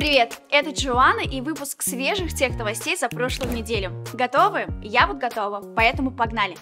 Привет, это Джоанна и выпуск свежих тех-новостей за прошлую неделю. Готовы? Я вот готова, поэтому погнали!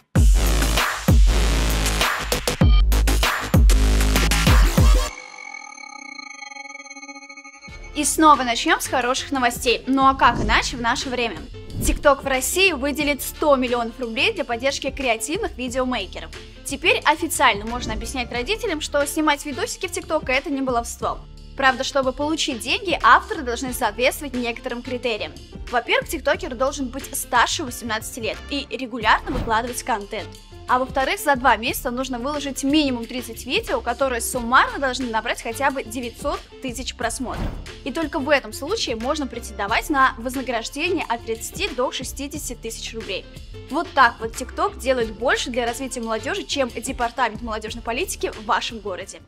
И снова начнем с хороших новостей, ну а как иначе в наше время? TikTok в России выделит 100 миллионов рублей для поддержки креативных видеомейкеров. Теперь официально можно объяснять родителям, что снимать видосики в TikTok это не баловство. Правда, чтобы получить деньги, авторы должны соответствовать некоторым критериям. Во-первых, тиктокер должен быть старше 18 лет и регулярно выкладывать контент. А во-вторых, за 2 месяца нужно выложить минимум 30 видео, которые суммарно должны набрать хотя бы 900 тысяч просмотров. И только в этом случае можно претендовать на вознаграждение от 30 до 60 тысяч рублей. Вот так вот TikTok делает больше для развития молодежи, чем департамент молодежной политики в вашем городе.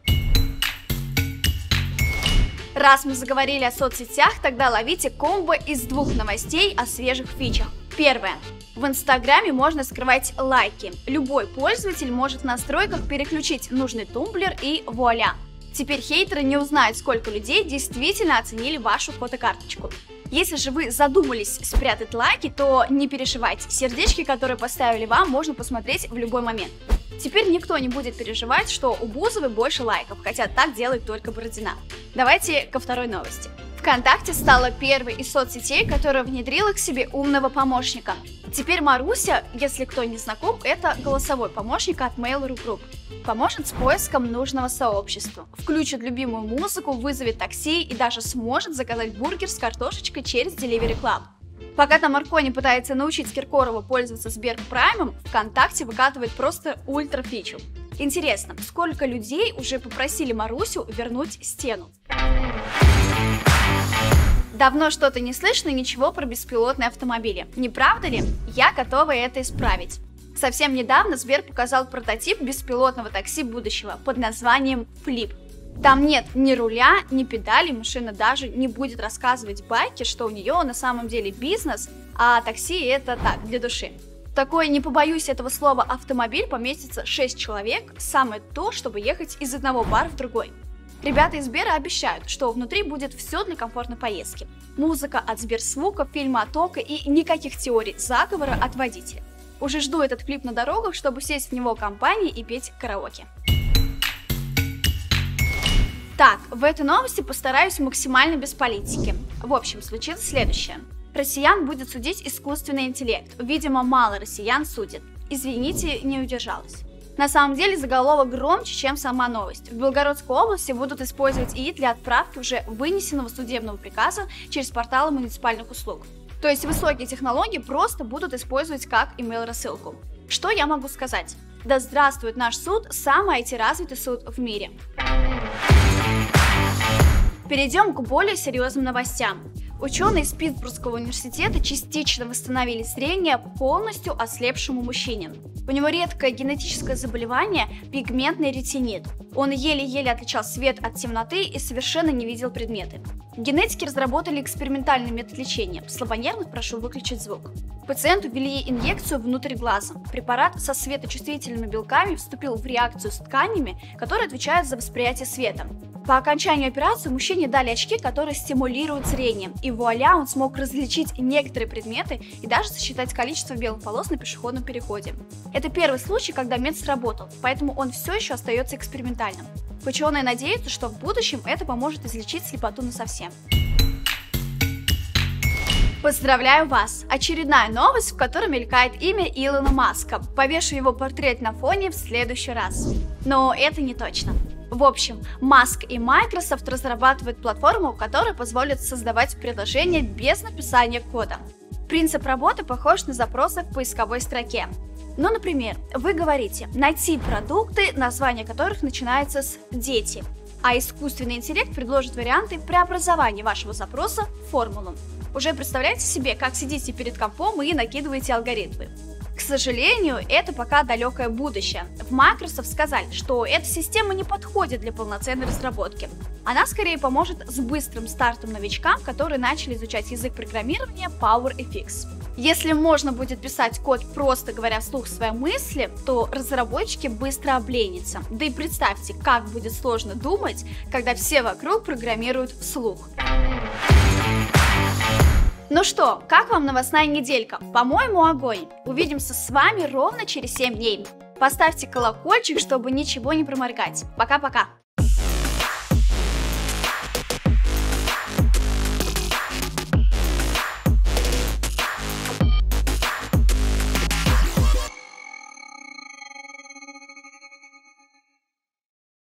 Раз мы заговорили о соцсетях, тогда ловите комбо из 2 новостей о свежих фичах. Первое. В Инстаграме можно скрывать лайки. Любой пользователь может в настройках переключить нужный тумблер и вуаля. Теперь хейтеры не узнают, сколько людей действительно оценили вашу фотокарточку. Если же вы задумались спрятать лайки, то не переживайте. Сердечки, которые поставили вам, можно посмотреть в любой момент. Теперь никто не будет переживать, что у Бузовой больше лайков, хотя так делает только Бородина. Давайте ко второй новости. ВКонтакте стала первой из соцсетей, которая внедрила к себе умного помощника. Теперь Маруся, если кто не знаком, это голосовой помощник от Mail.ru Group. Поможет с поиском нужного сообщества, включит любимую музыку, вызовет такси и даже сможет заказать бургер с картошечкой через Delivery Club. Пока там Маркони пытается научить Киркорова пользоваться Сберпраймом, ВКонтакте выкатывает просто ультра-фичу. Интересно, сколько людей уже попросили Марусю вернуть стену? Давно что-то не слышно ничего про беспилотные автомобили. Не правда ли? Я готова это исправить. Совсем недавно Сбер показал прототип беспилотного такси будущего под названием Flip. Там нет ни руля, ни педалей, машина даже не будет рассказывать байки, что у нее на самом деле бизнес, а такси это так, для души. В такой, не побоюсь этого слова, автомобиль поместится 6 человек, самое то, чтобы ехать из одного бара в другой. Ребята из Сбера обещают, что внутри будет все для комфортной поездки. Музыка от Сберзвука, фильмы от Ока и никаких теорий заговора от водителя. Уже жду этот клип на дорогах, чтобы сесть в него компанией и петь караоке. Так, в этой новости постараюсь максимально без политики. В общем, случилось следующее. Россиян будет судить искусственный интеллект. Видимо, мало россиян судят. Извините, не удержалась. На самом деле заголовок громче, чем сама новость. В Белгородской области будут использовать ИИ для отправки уже вынесенного судебного приказа через порталы муниципальных услуг. То есть высокие технологии просто будут использовать как email-рассылку. Что я могу сказать? Да здравствует наш суд, самый IT-развитый суд в мире. Перейдем к более серьезным новостям. Ученые из Питтсбургского университета частично восстановили зрение полностью ослепшему мужчине. У него редкое генетическое заболевание – пигментный ретинит. Он еле-еле отличал свет от темноты и совершенно не видел предметы. Генетики разработали экспериментальный метод лечения. Слабонервных прошу выключить звук. Пациенту ввели инъекцию внутрь глаза. Препарат со светочувствительными белками вступил в реакцию с тканями, которые отвечают за восприятие света. По окончанию операции мужчине дали очки, которые стимулируют зрение, и вуаля, он смог различить некоторые предметы и даже сосчитать количество белых полос на пешеходном переходе. Это первый случай, когда метод сработал, поэтому он все еще остается экспериментальным. Ученые надеются, что в будущем это поможет излечить слепоту насовсем. Поздравляю вас! Очередная новость, в которой мелькает имя Илона Маска. Повешу его портрет на фоне в следующий раз. Но это не точно. В общем, Маск и Microsoft разрабатывают платформу, которая позволит создавать приложения без написания кода. Принцип работы похож на запросы в поисковой строке. Ну, например, вы говорите «найти продукты», название которых начинается с «дети», а искусственный интеллект предложит варианты преобразования вашего запроса в формулу. Уже представляете себе, как сидите перед компом и накидываете алгоритмы? К сожалению, это пока далекое будущее. В Microsoft сказали, что эта система не подходит для полноценной разработки. Она скорее поможет с быстрым стартом новичкам, которые начали изучать язык программирования PowerFX. Если можно будет писать код, просто говоря вслух свои мысли, то разработчики быстро обленятся. Да и представьте, как будет сложно думать, когда все вокруг программируют вслух. Ну что, как вам новостная неделька? По-моему, огонь. Увидимся с вами ровно через 7 дней. Поставьте колокольчик, чтобы ничего не проморгать. Пока-пока.